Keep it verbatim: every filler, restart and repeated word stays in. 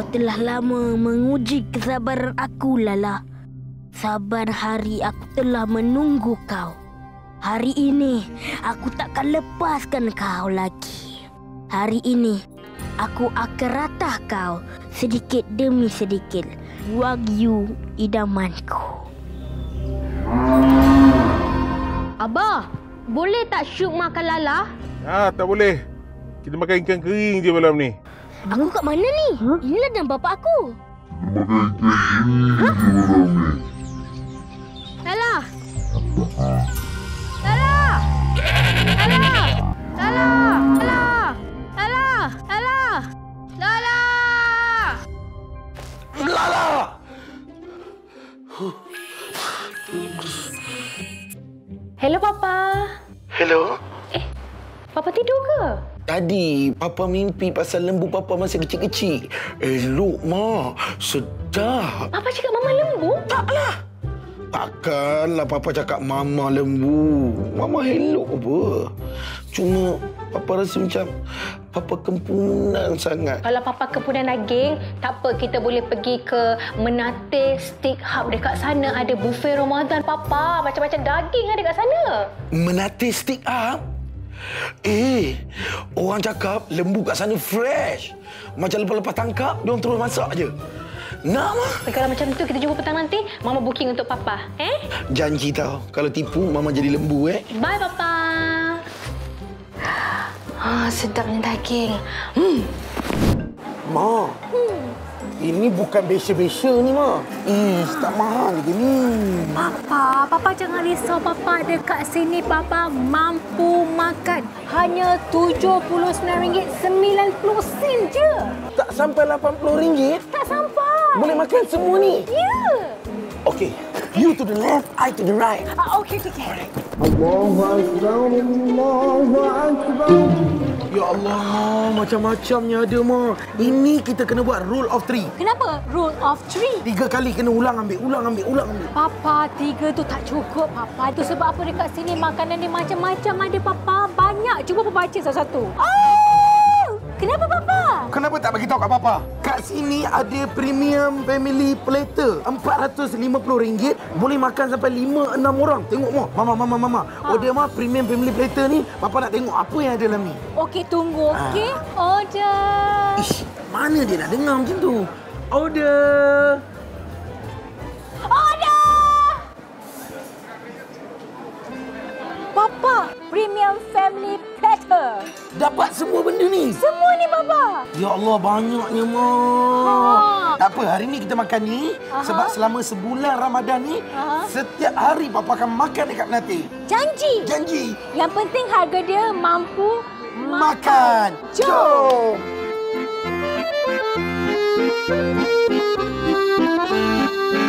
telah lama menguji kesabaran aku, Lala. Saban hari aku telah menunggu kau. Hari ini aku takkan lepaskan kau lagi. Hari ini aku akan ratah kau sedikit demi sedikit. Wagyu idamanku. Abah, boleh tak Syuk makan Lala? Ah, tak boleh. Kita makan ikan kering je malam ni. Aku kat mana ni? Huh? Inilah dan bapa aku. Kita makan ikan kering je malam ni. Lala! Lala! Lala! Lala! Lala! Lala! Lala! Lala! Lala! Hello, Papa. Hello? Eh, Papa tidur ke? Tadi, Papa mimpi pasal lembu Papa masa kecil-kecil. Elok, Ma. Sedap. Papa cakap Mama lembu? Taklah. Takkanlah Papa cakap Mama lembu. Mama elok apa. Cuma Papa rasa macam Papa kempunan sangat. Kalau Papa kempunan daging, tak apa, kita boleh pergi ke Menate Steakhub. Dekat sana ada buffet Ramadan, Papa. Macam-macam daging ada kat sana. Menate Steakhub? Eh, orang cakap lembu kat sana fresh. Macam lepas-lepas tangkap, dia orang terus masak je. Nak, Ma? Kalau macam tu, kita jumpa petang nanti. Mama booking untuk Papa. Eh? Janji tau. Kalau tipu, Mama jadi lembu, eh? Bye, Papa. Ah, sedapnya daging. Hmm. Ma, hmm. ini bukan besya-besya ni, Ma. Eh, tak mahal lagi ni. Papa, Papa jangan risau. Papa dekat sini, Papa mampu makan. Hanya tujuh puluh sembilan ringgit sembilan puluh sen je. Tak sampai lapan puluh ringgit? Tak sampai. Boleh makan semua ni? Ya. Yeah. Okey. You to the left, I to the right. Ah, okey, okey, okey. Allahu Akbar, Allahu Akbar. Ya Allah, macam-macamnya ada, Ma. Ini kita kena buat rule of three. Kenapa? Rule of three? Tiga kali kena ulang ambil, ulang ambil, ulang ambil. Papa, tiga tu tak cukup, Papa. Itu sebab apa dekat sini makanan dia macam-macam ada, Papa. Banyak. Cuba Papa baca satu-satu. Oh! Kenapa, Papa? Kenapa tak bagi tahu kat Papa? Kat sini ada premium family platter. empat ratus lima puluh ringgit. Boleh makan sampai lima enam orang. Tengok, Ma. Mama, Mama, Mama. Ha. Order, Ma, premium family platter ni. Papa nak tengok apa yang ada dalam ni. Okey, tunggu. Okey. Ha. Order. Ish, mana dia nak dengar macam tu? Order. Order! Papa, premium family platter. Dapat semua benda ni? Semua ni, Papa. Ya Allah, banyaknya, Ma. Ha. Tak apa, hari ni kita makan ni. Aha. Sebab selama sebulan Ramadan ni, aha, setiap hari Papa akan makan dekat Menate. Janji? Janji. Yang penting harga dia mampu makan. makan. Jom!